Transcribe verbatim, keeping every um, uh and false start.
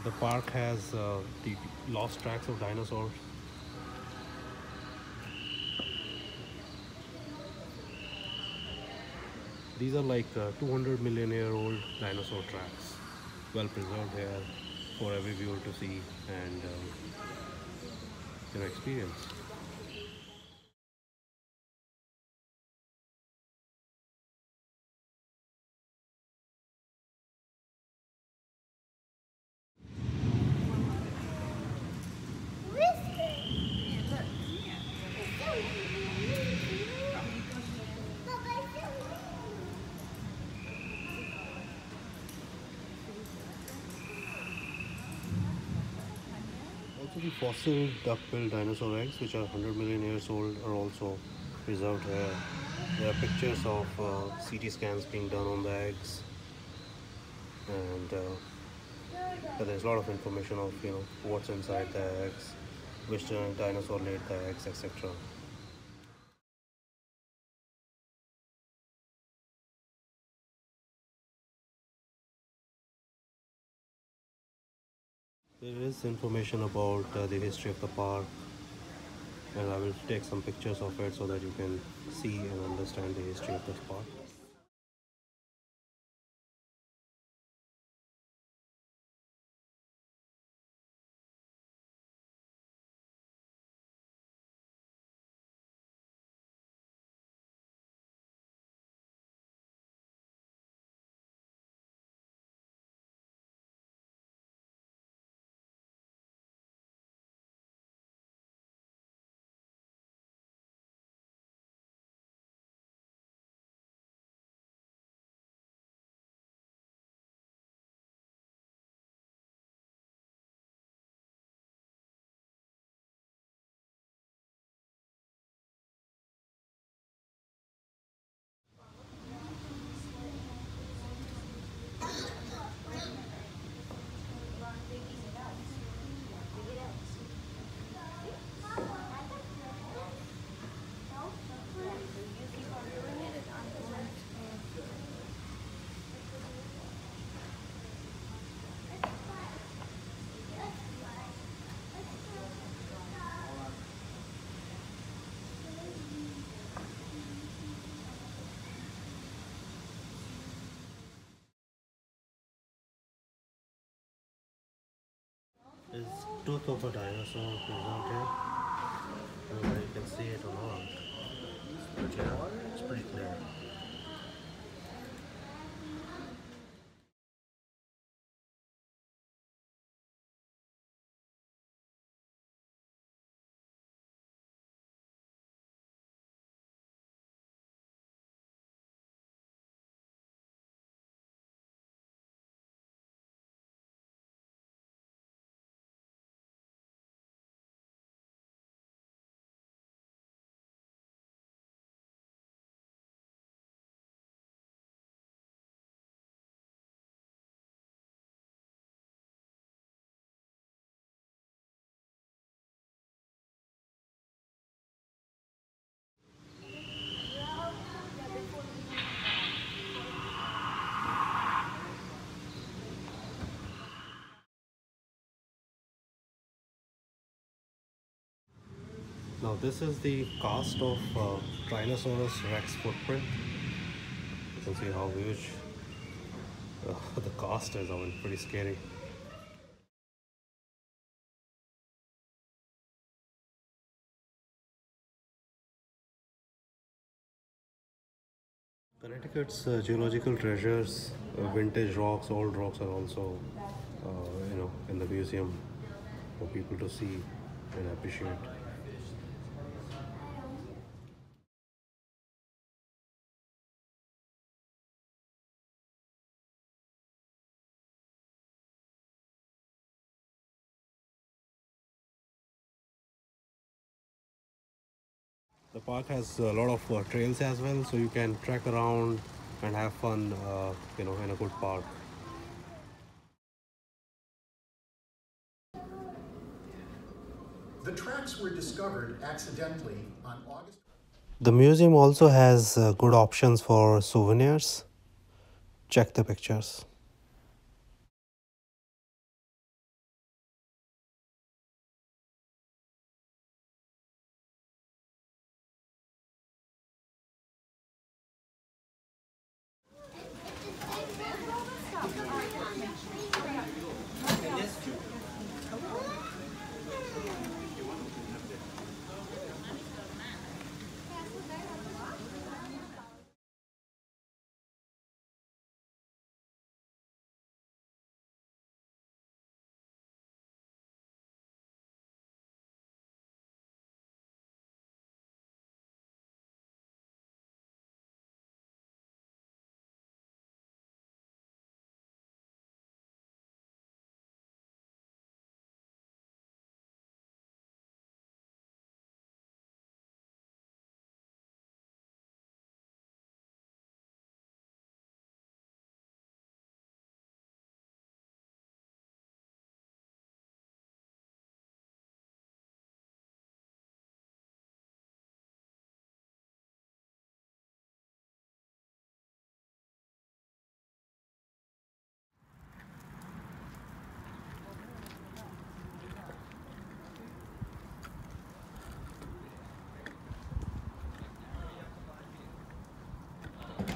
The park has uh, the lost tracks of dinosaurs. These are like uh, two hundred million year old dinosaur tracks, well preserved here for every viewer to see and uh, you know experience. Also, the fossil duck-billed dinosaur eggs, which are one hundred million years old, are also preserved here. There are pictures of uh, C T scans being done on the eggs, and uh, there's a lot of information of you know what's inside the eggs, which dinosaur laid the eggs, et cetera. There is information about uh, the history of the park, and I will take some pictures of it so that you can see and understand the history of this park. Is tooth of a dinosaur preserved here. I don't know whether you can see it or not, but yeah, it's pretty clear. Now this is the cast of uh, Tyrannosaurus rex footprint. You can see how huge uh, the cast is. I mean, pretty scary. Connecticut's uh, geological treasures, uh, vintage rocks, old rocks are also, uh, you know, in the museum for people to see and appreciate. The park has a lot of uh, trails as well, so you can trek around and have fun, uh, you know, in a good park. The tracks were discovered accidentally on August. The museum also has uh, good options for souvenirs. Check the pictures.